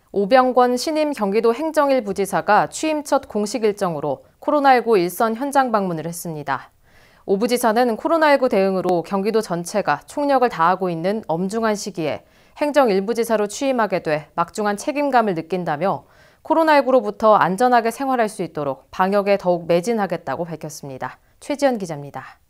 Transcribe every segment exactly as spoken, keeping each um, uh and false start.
오병권 신임 경기도 행정일부지사가 취임 첫 공식 일정으로 코로나십구 일선 현장 방문을 했습니다. 오 부지사는 코로나십구 대응으로 경기도 전체가 총력을 다하고 있는 엄중한 시기에 행정일부지사로 취임하게 돼 막중한 책임감을 느낀다며 코로나십구로부터 안전하게 생활할 수 있도록 방역에 더욱 매진하겠다고 밝혔습니다. 최지연 기자입니다.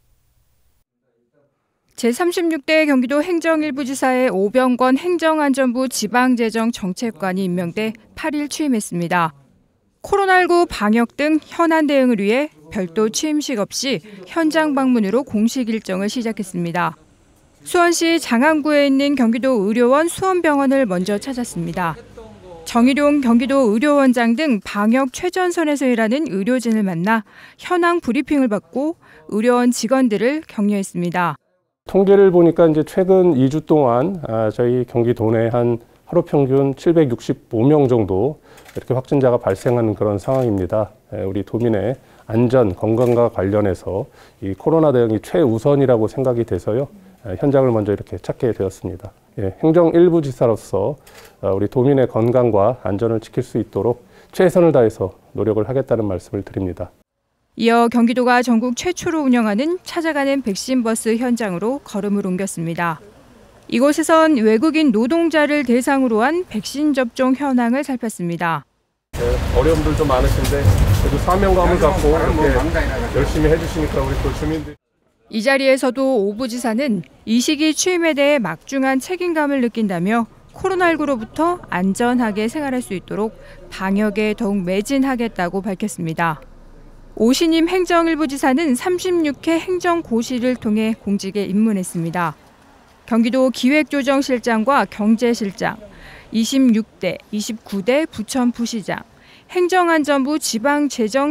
제삼십육 대 경기도 행정일부지사의 오병권 행정안전부 지방재정정책관이 임명돼 팔 일 취임했습니다. 코로나십구 방역 등 현안 대응을 위해 별도 취임식 없이 현장 방문으로 공식 일정을 시작했습니다. 수원시 장안구에 있는 경기도 의료원 수원병원을 먼저 찾았습니다. 정일용 경기도 의료원장 등 방역 최전선에서 일하는 의료진을 만나 현황 브리핑을 받고 의료원 직원들을 격려했습니다. 통계를 보니까 이제 최근 이 주 동안 저희 경기도 내 한 하루 평균 칠백육십오 명 정도 이렇게 확진자가 발생하는 그런 상황입니다. 우리 도민의 안전, 건강과 관련해서 이 코로나 대응이 최우선이라고 생각이 돼서요. 현장을 먼저 이렇게 찾게 되었습니다. 예, 행정일부지사로서 우리 도민의 건강과 안전을 지킬 수 있도록 최선을 다해서 노력을 하겠다는 말씀을 드립니다. 이어 경기도가 전국 최초로 운영하는 찾아가는 백신 버스 현장으로 걸음을 옮겼습니다. 이곳에선 외국인 노동자를 대상으로 한 백신 접종 현황을 살폈습니다. 네, 어려움들도 많으신데 그래도 사명감을 갖고 이렇게 열심히 해주시니까 우리 또 주민들. 이 자리에서도 오 부지사는 이 시기 취임에 대해 막중한 책임감을 느낀다며 코로나십구로부터 안전하게 생활할 수 있도록 방역에 더욱 매진하겠다고 밝혔습니다. 오 신임 행정일부지사는 삼십육 회 행정고시를 통해 공직에 입문했습니다. 경기도 기획조정실장과 경제실장, 이십육 대, 이십구 대 부천부시장, 행정안전부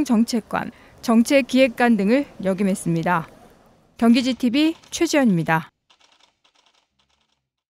지방재정정책관, 정책기획관 등을 역임했습니다. 경기지티비 최지연입니다.